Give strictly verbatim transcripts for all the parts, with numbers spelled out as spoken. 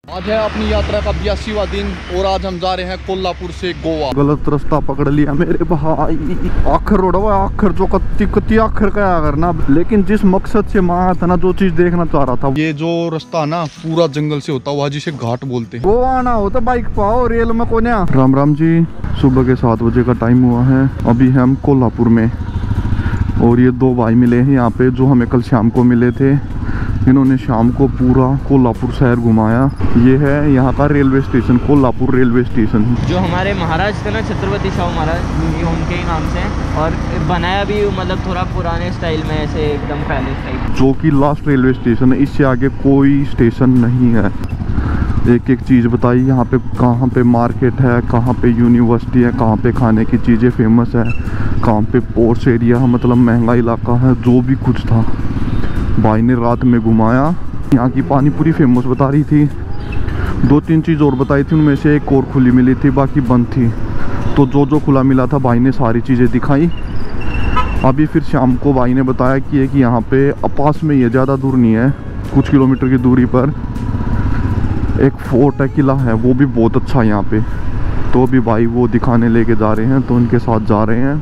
आज है अपनी यात्रा का बयासीवां दिन और आज हम जा रहे हैं कोल्हापुर से गोवा। गलत रास्ता पकड़ लिया मेरे भाई। आखिर रोड आखिर जो कत्ती कत्ती आखिर क्या करना, लेकिन जिस मकसद से मैं आया था ना, जो चीज देखना चाह रहा था, ये जो रास्ता ना पूरा जंगल से होता हुआ जिसे घाट बोलते हैं। गोवा आना हो तो बाइक पाओ, रेल में कोने। राम राम जी, सुबह के सात बजे का टाइम हुआ है। अभी हम कोल्हापुर में और ये दो भाई मिले हैं यहाँ पे जो हमें कल शाम को मिले थे। इन्होंने शाम को पूरा कोल्हापुर शहर घुमाया। ये है यहाँ का railway station, Kolhapur railway station. जो हमारे महाराज थे ना, छत्रपति शाहू महाराज, ये उनके ही नाम से, और बनाया भी मतलब थोड़ा पुराने स्टाइल में, ऐसे एकदम पहले स्टाइल। जो कि लास्ट रेलवे स्टेशन है, इससे आगे कोई स्टेशन नहीं है। एक एक चीज़ बताई यहाँ पे, कहाँ पे मार्केट है, कहाँ पे यूनिवर्सिटी है, कहाँ पे खाने की चीज़ें फेमस है, कहाँ पे पोर्ट्स एरिया, मतलब महंगा इलाका है। जो भी कुछ था भाई ने रात में घुमाया। यहाँ की पानी पूरी फेमस बता रही थी। दो तीन चीज़ और बताई थी, उनमें से एक और खुली मिली थी, बाकी बंद थी। तो जो जो खुला मिला था भाई ने सारी चीज़ें दिखाई। अभी फिर शाम को भाई ने बताया कि एक यहाँ पे पास में ही है, ज़्यादा दूर नहीं है, कुछ किलोमीटर की दूरी पर एक फोर्ट है, किला है, वो भी बहुत अच्छा है यहाँ पे। तो अभी भाई वो दिखाने लेके जा रहे हैं, तो उनके साथ जा रहे हैं।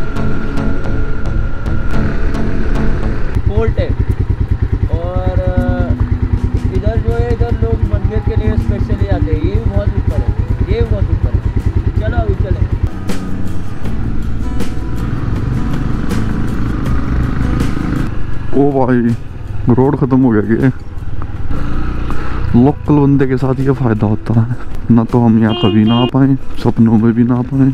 फोर्ट है और इधर जो है, इधर लोग मंदिर के लिए स्पेशली आते हैं। ये भी बहुत ऊपर है, ये भी बहुत ऊपर है। चलो अभी चले। ओ भाई, रोड खत्म हो गया कि लोकल बंदे के साथ ये फायदा होता है ना, तो हम यहाँ कभी ना आ पाए, सपनों में भी ना आ पाए।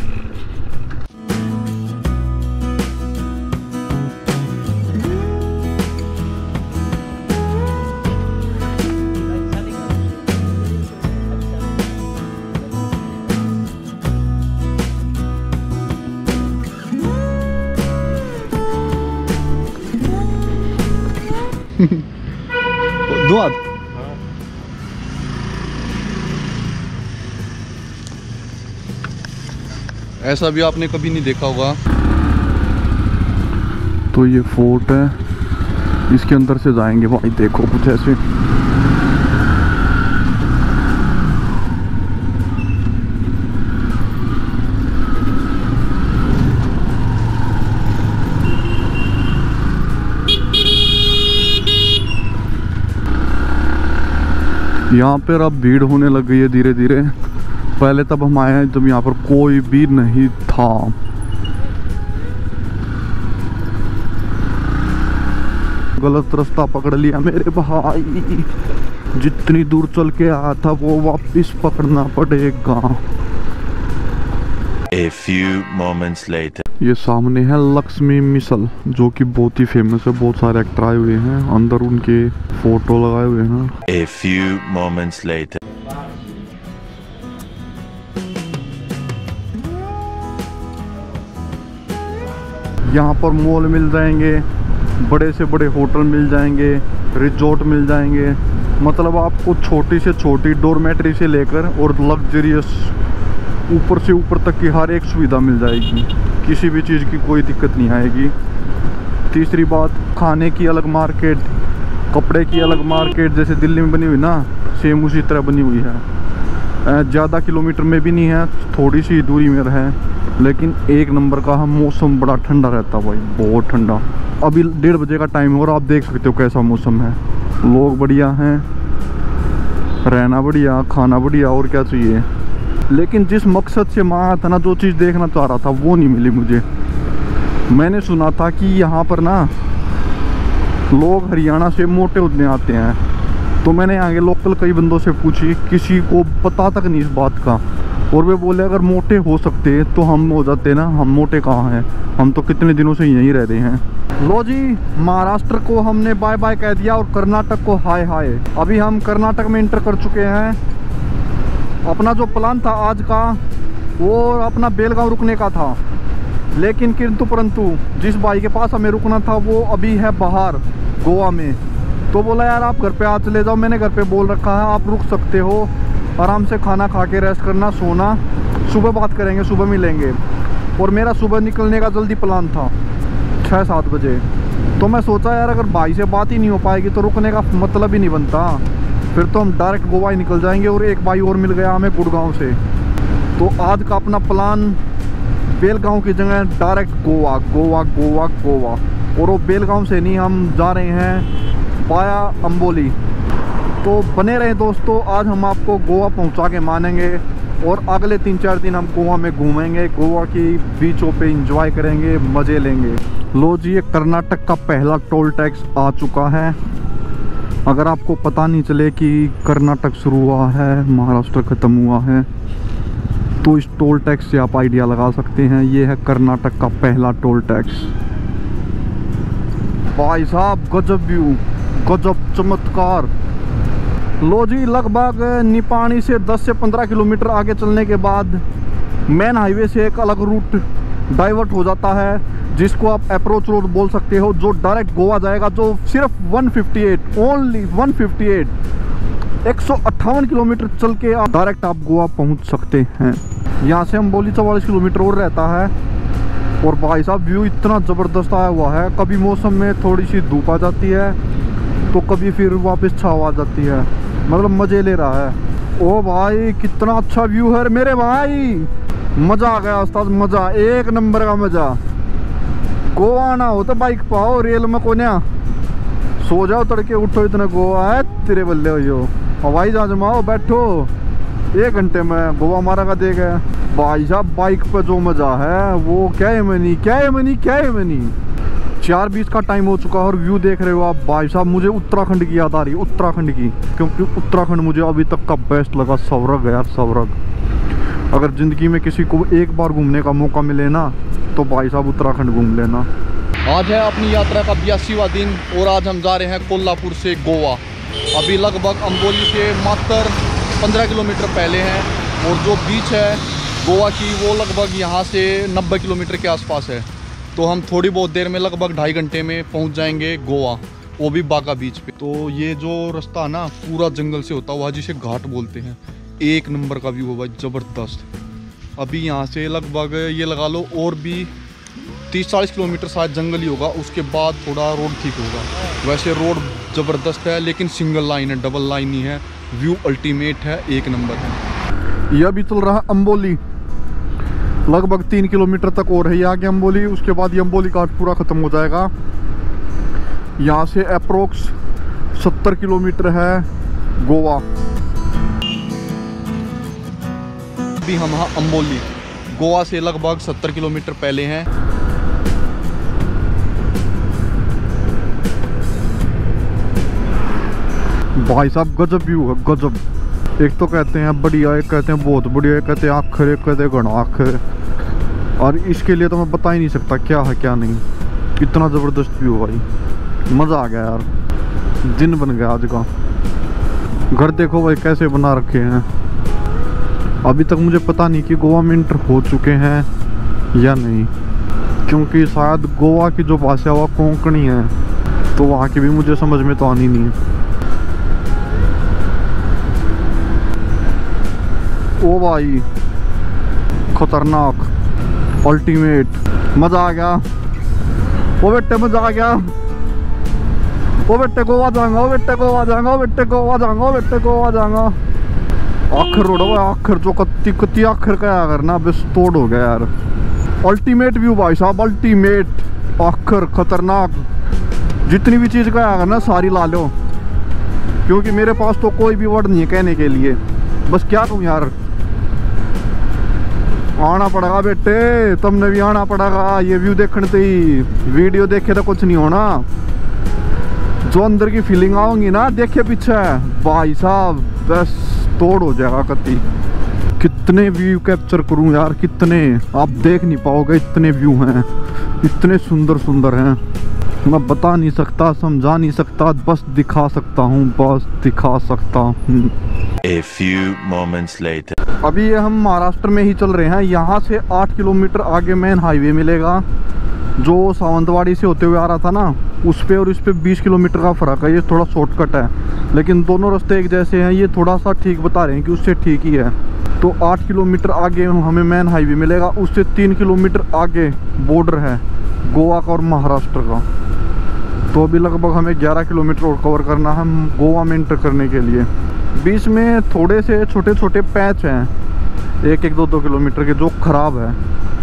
दो हाथ। ऐसा भी आपने कभी नहीं देखा होगा। तो ये फोर्ट है, इसके अंदर से जाएंगे भाई। देखो कुछ ऐसे यहाँ पर अब भीड़ होने लग गई है धीरे धीरे। पहले तब हम आए हैं जब यहाँ पर कोई भी नहीं था। गलत रास्ता पकड़ लिया मेरे भाई। जितनी दूर चल के आया था वो वापस पकड़ना पड़ेगा। A few moments later. ये सामने है लक्ष्मी मिसल, जो कि बहुत ही फेमस है। बहुत सारे एक्टर आए हुए हैं, अंदर उनके फोटो लगाए हुए हैं। A few moments later. यहाँ पर मॉल मिल जाएंगे, बड़े से बड़े होटल मिल जाएंगे, रिजॉर्ट मिल जाएंगे। मतलब आपको छोटी से छोटी डोरमेट्री से लेकर और लग्जरियस ऊपर से ऊपर तक की हर एक सुविधा मिल जाएगी। किसी भी चीज़ की कोई दिक्कत नहीं आएगी। तीसरी बात, खाने की अलग मार्केट, कपड़े की अलग मार्केट, जैसे दिल्ली में बनी हुई ना, सेम उसी तरह बनी हुई है। ज़्यादा किलोमीटर में भी नहीं है, थोड़ी सी दूरी में है, लेकिन एक नंबर का मौसम बड़ा ठंडा रहता है भाई, बहुत ठंडा। अभी डेढ़ बजे का टाइम है और आप देख सकते हो कैसा मौसम है। लोग बढ़िया हैं, रहना बढ़िया, खाना बढ़िया, और क्या चाहिए। लेकिन जिस मकसद से मैं आया था ना, जो चीज़ देखना चाह रहा था, वो नहीं मिली मुझे। मैंने सुना था कि यहाँ पर ना लोग हरियाणा से मोटे होने आते हैं, तो मैंने यहाँ के लोकल कई बंदों से पूछी, किसी को पता तक नहीं इस बात का। और वे बोले अगर मोटे हो सकते तो हम हो जाते ना। हम मोटे कहाँ हैं, हम तो कितने दिनों से यहीं रह रहे हैं। लो जी, महाराष्ट्र को हमने बाय बाय कह दिया और कर्नाटक को हाय हाय। अभी हम कर्नाटक में इंटर कर चुके हैं। अपना जो प्लान था आज का, वो अपना बेलगांव रुकने का था, लेकिन किंतु परंतु जिस भाई के पास हमें रुकना था वो अभी है बाहर गोवा में। तो बोला यार आप घर पे आ चले जाओ। मैंने घर पे बोल रखा है आप रुक सकते हो, आराम से खाना खा के रेस्ट करना, सोना, सुबह बात करेंगे, सुबह मिलेंगे। और मेरा सुबह निकलने का जल्दी प्लान था, छः सात बजे। तो मैं सोचा यार अगर भाई से बात ही नहीं हो पाएगी तो रुकने का मतलब ही नहीं बनता। फिर तो हम डायरेक्ट गोवा ही निकल जाएंगे। और एक भाई और मिल गया हमें गुड़गांव से। तो आज का अपना प्लान बेलगांव की जगह डायरेक्ट गोवा गोवा गोवा गोवा। और वो बेलगांव से नहीं, हम जा रहे हैं वाया अंबोली। तो बने रहे दोस्तों, आज हम आपको गोवा पहुंचा के मानेंगे और अगले तीन चार दिन हम गोवा में घूमेंगे, गोवा की बीचों पे एंजॉय करेंगे, मज़े लेंगे। लो जी, ये कर्नाटक का पहला टोल टैक्स आ चुका है। अगर आपको पता नहीं चले कि कर्नाटक शुरू हुआ है, महाराष्ट्र ख़त्म हुआ है, तो इस टोल टैक्स से आप आइडिया लगा सकते हैं। ये है कर्नाटक का पहला टोल टैक्स। भाई साहब गजब व्यू, गजब चमत्कार। लो जी, लगभग निपाणी से दस से पंद्रह किलोमीटर आगे चलने के बाद मेन हाईवे से एक अलग रूट डाइवर्ट हो जाता है, जिसको आप अप्रोच रोड बोल सकते हो, जो डायरेक्ट गोवा जाएगा, जो सिर्फ एक सौ अट्ठावन, ओनली एक सौ अट्ठावन, एक सौ अट्ठावन किलोमीटर चल के आप डायरेक्ट आप गोवा पहुंच सकते हैं। यहाँ से अंबोली चवालीस किलोमीटर और रहता है। और भाई साहब व्यू इतना ज़बरदस्त आया हुआ है, कभी मौसम में थोड़ी सी धूप आ जाती है तो कभी फिर वापस छाव आ जाती है, मतलब मज़े ले रहा है। ओ भाई कितना अच्छा व्यू है मेरे भाई, मज़ा आ गया उस्ताद, मज़ा, एक नंबर का मज़ा। गोवा आना हो तो बाइक पाओ, रेल में कोन्या सो जाओ, तड़के उठो, इतना गोवा है तेरे बल्ले हो। यो हवाई जहाज में आओ, बैठो, एक घंटे में गोवा हमारा का दे गए। भाई साहब बाइक पे जो मज़ा है वो क्या है मनी, क्या है मनी, क्या है मनी। चार बीस का टाइम हो चुका है और व्यू देख रहे हो आप। भाई साहब मुझे उत्तराखंड की याद आ रही है, उत्तराखंड की, क्योंकि उत्तराखंड मुझे अभी तक का बेस्ट लगा। स्वर्ग यार, स्वर्ग। अगर ज़िंदगी में किसी को एक बार घूमने का मौका मिले ना, तो भाई साहब उत्तराखंड घूम लेना। आज है अपनी यात्रा का बयासीवां दिन और आज हम जा रहे हैं कोल्हापुर से गोवा। अभी लगभग अंबोली से मात्र पंद्रह किलोमीटर पहले हैं और जो बीच है गोवा की वो लगभग यहाँ से नब्बे किलोमीटर के आसपास है। तो हम थोड़ी बहुत देर में, लगभग ढाई घंटे में पहुँच जाएंगे गोवा, वो भी बागा बीच पे। तो ये जो रास्ता ना पूरा जंगल से होता हुआ, जिसे घाट बोलते हैं, एक नंबर का व्यू होगा, ज़बरदस्त। अभी यहाँ से लगभग ये लगा लो और भी तीस चालीस किलोमीटर शायद जंगल ही होगा, उसके बाद थोड़ा रोड ठीक होगा। वैसे रोड ज़बरदस्त है, लेकिन सिंगल लाइन है, डबल लाइन ही है। व्यू अल्टीमेट है, एक नंबर है। यह भी चल रहा है अंबोली, लगभग तीन किलोमीटर तक और है ये आगे अंबोली। उसके बाद ये अंबोली घाट पूरा ख़त्म हो जाएगा। यहाँ से अप्रोक्स सत्तर किलोमीटर है गोवा। अभी हम यहाँ अंबोली, गोवा से लगभग सत्तर किलोमीटर पहले हैं। भाई साहब गजब व्यू है, गजब। एक तो कहते हैं बढ़िया, एक कहते हैं बहुत बढ़िया, एक कहते हैं आखिर, एक कहते हैं घना आखिर। और इसके लिए तो मैं बता ही नहीं सकता क्या है क्या नहीं। इतना ज़बरदस्त व्यू भाई, मज़ा आ गया यार, दिन बन गया आज का। घर देखो भाई कैसे बना रखे हैं। अभी तक मुझे पता नहीं कि गोवा में इंटर हो चुके हैं या नहीं, क्योंकि शायद गोवा की जो भाषा है वो कोंकणी है, तो वहाँ की भी मुझे समझ में तो आनी नहीं है। ओ भाई खतरनाक, अल्टीमेट, मज़ा आ गया। ओ बेटे मज़ा आ गया। ओ बेटे गोवा जाऊंगा, ओ बेटे गोवा जाऊंगा, ओ बेटे गोवा जाऊंगा, ओ बेटे गोवा जाऊंगा। आखिर रोड है आखिर, जो कत्ती कत्ती आखिर क्या करना, बस तोड़ हो गया यार। अल्टीमेट व्यू भाई साहब, अल्टीमेट, आखिर खतरनाक। जितनी भी चीज़ का करना सारी ला लो, क्योंकि मेरे पास तो कोई भी वर्ड नहीं है कहने के लिए। बस क्या कहूँ यार, आना पड़ेगा बेटे, तुमने भी आना पड़ेगा। ये व्यू देखने से ही, वीडियो देखे तो कुछ नहीं होना, जो अंदर की फीलिंग आओगी ना देखे पीछे, भाई साहब बस तोड़ हो जाएगा कत्ती। कितने व्यू कैप्चर करूं यार, कितने, आप देख नहीं पाओगे, इतने व्यू हैं, इतने सुंदर सुंदर हैं, मैं बता नहीं सकता, समझा नहीं सकता, बस दिखा सकता हूँ, बस दिखा सकता हूँ। A few moments later. अभी ये हम महाराष्ट्र में ही चल रहे हैं। यहाँ से आठ किलोमीटर आगे मेन हाईवे मिलेगा, जो सावंतवाड़ी से होते हुए आ रहा था ना, उस पे और इस पे बीस किलोमीटर का फ़र्क है। ये थोड़ा शॉर्टकट है, लेकिन दोनों रास्ते एक जैसे हैं। ये थोड़ा सा ठीक बता रहे हैं कि उससे ठीक ही है। तो आठ किलोमीटर आगे हमें मेन हाईवे मिलेगा, उससे तीन किलोमीटर आगे बॉर्डर है गोवा का और महाराष्ट्र का। तो अभी लगभग हमें ग्यारह किलोमीटर और कवर करना है गोवा में एंटर करने के लिए। बीच में थोड़े से छोटे छोटे पैच हैं, एक एक दो दो किलोमीटर के, जो ख़राब है।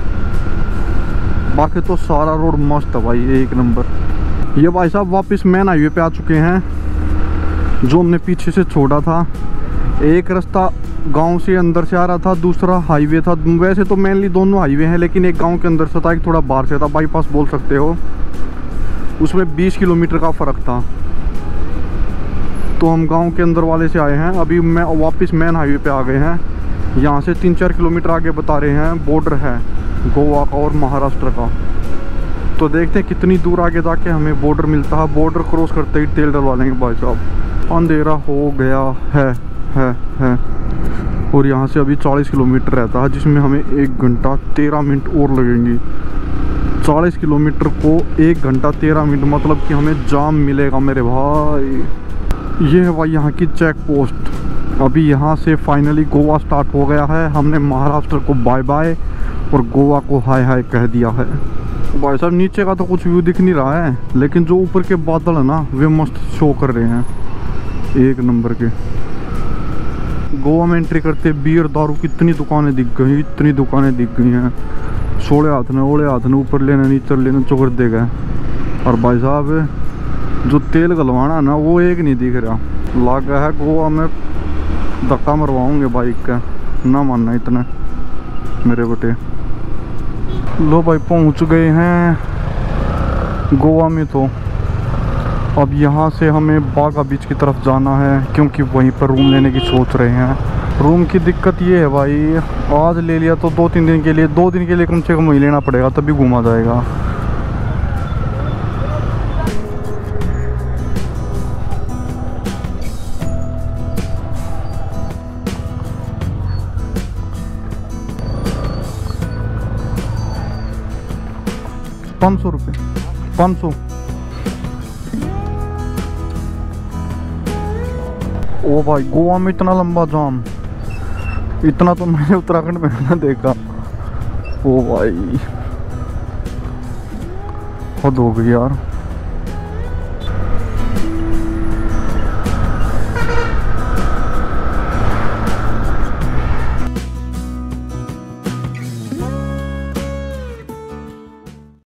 बाकी तो सारा रोड मस्त है भाई, एक नंबर। ये भाई साहब वापस मेन हाईवे पे आ चुके हैं, जो हमने पीछे से छोड़ा था। एक रास्ता गांव से अंदर से आ रहा था, दूसरा हाईवे था। वैसे तो मेनली दोनों हाईवे हैं, लेकिन एक गांव के अंदर से था, एक थोड़ा बाहर से था, बाईपास बोल सकते हो। उसमें बीस किलोमीटर का फ़र्क था। तो हम गांव के अंदर वाले से आए हैं, अभी मैं वापस मेन हाईवे पे आ गए हैं। यहाँ से तीन चार किलोमीटर आगे बता रहे हैं बॉर्डर है गोवा का और महाराष्ट्र का। तो देखते हैं कितनी दूर आगे जाके हमें बॉर्डर मिलता है। बॉर्डर क्रॉस करते ही तेल डलवा लेंगे भाई साहब। अंधेरा हो गया है है है और यहाँ से अभी चालीस किलोमीटर रहता है, जिसमें हमें एक घंटा तेरह मिनट और लगेंगी। चालीस किलोमीटर को एक घंटा तेरह मिनट, मतलब कि हमें जाम मिलेगा मेरे भाई। ये है भाई यहाँ की चेक पोस्ट। अभी यहाँ से फाइनली गोवा स्टार्ट हो गया है। हमने महाराष्ट्र को बाय बाय और गोवा को हाय हाय कह दिया है। भाई साहब नीचे का तो कुछ व्यू दिख नहीं रहा है, लेकिन जो ऊपर के बादल है ना, वे मस्त शो कर रहे हैं, एक नंबर के। गोवा में एंट्री करते बियर दारू कितनी दुकानें दिख गई, इतनी दुकानें दिख गई हैं। सोले हाथ ने ओले हाथ ने ऊपर लेना नीचे लेना चोकर दे गए। और भाई साहब जो तेल गलवाना ना, वो एक नहीं दिख रहा। लगा है गोवा में धक्का मरवाऊंगे बाइक का, ना मानना इतना मेरे बेटे। लो भाई पहुंच गए हैं गोवा में। तो अब यहाँ से हमें बागा बीच की तरफ जाना है, क्योंकि वहीं पर रूम लेने की सोच रहे हैं। रूम की दिक्कत ये है भाई, आज ले लिया तो दो तीन दिन के लिए दो दिन के लिए कम से कम वहीं लेना पड़ेगा, तभी घूमा जाएगा। पाँच सौ रुपये पाँच सौ। ओ भाई गोवा में इतना लंबा जाम, इतना तो मैंने उत्तराखंड में ना देखा। ओ भाई हद हो गई यार।